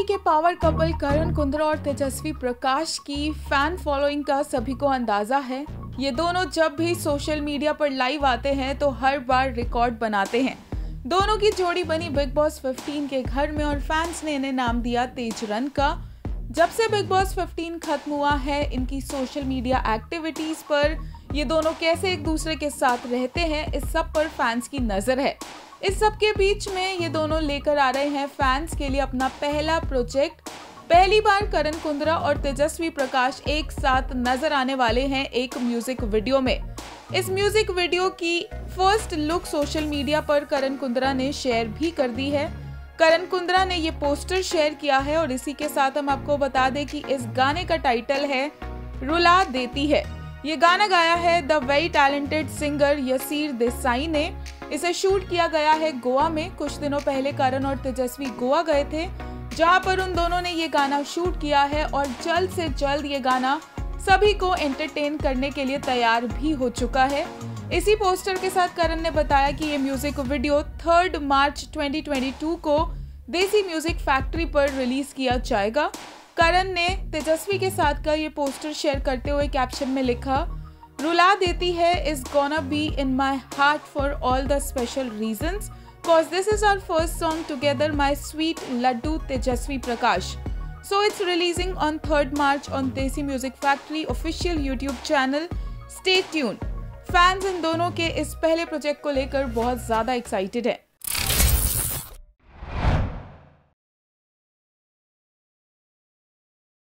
के power couple करण कुंद्रा और तेजस्वी प्रकाश की फैन फॉलोइंग का सभी को अंदाजा है। ये दोनों जब भी सोशल मीडिया पर लाइव आते हैं तो हर बार रिकॉर्ड बनाते हैं। दोनों की जोड़ी बनी बिग बॉस 15 के घर में और फैंस ने इन्हें नाम दिया तेज रन का। जब से बिग बॉस 15 खत्म हुआ है, इनकी सोशल मीडिया एक्टिविटीज पर ये दोनों कैसे एक दूसरे के साथ रहते हैं, इस सब पर फैंस की नजर है। इस सब के बीच में ये दोनों लेकर आ रहे हैं फैंस के लिए अपना पहला प्रोजेक्ट। पहली बार करण कुंद्रा और तेजस्वी प्रकाश एक साथ नजर आने वाले हैं एक म्यूजिक वीडियो में। इस म्यूजिक वीडियो की फर्स्ट लुक सोशल मीडिया पर करण कुंद्रा ने शेयर भी कर दी है। करण कुंद्रा ने ये पोस्टर शेयर किया है और इसी के साथ हम आपको बता दें कि इस गाने का टाइटल है रुला देती है। ये गाना गाया है the very talented singer Yasser Desai ने। इसे शूट किया गया है गोवा में। कुछ दिनों पहले करण और तेजस्वी गोवा गए थे, जहां पर उन दोनों ने ये गाना शूट किया है और जल्द से जल्द ये गाना सभी को एंटरटेन करने के लिए तैयार भी हो चुका है। इसी पोस्टर के साथ करण ने बताया कि ये म्यूजिक वीडियो 3 मार्च 2022 को देसी म्यूजिक फैक्ट्री पर रिलीज किया जाएगा। करण ने तेजस्वी के साथ का ये पोस्टर शेयर करते हुए कैप्शन में लिखा, रुला देती है is gonna be in my heart for all the special reasons cause this is our first song together, my sweet Laddu Tejasvi Prakash. So it's releasing on 3rd March on Desi Music Factory official YouTube channel. Stay tuned. Fans इन दोनों के इस पहले project को लेकर बहुत ज्यादा excited है।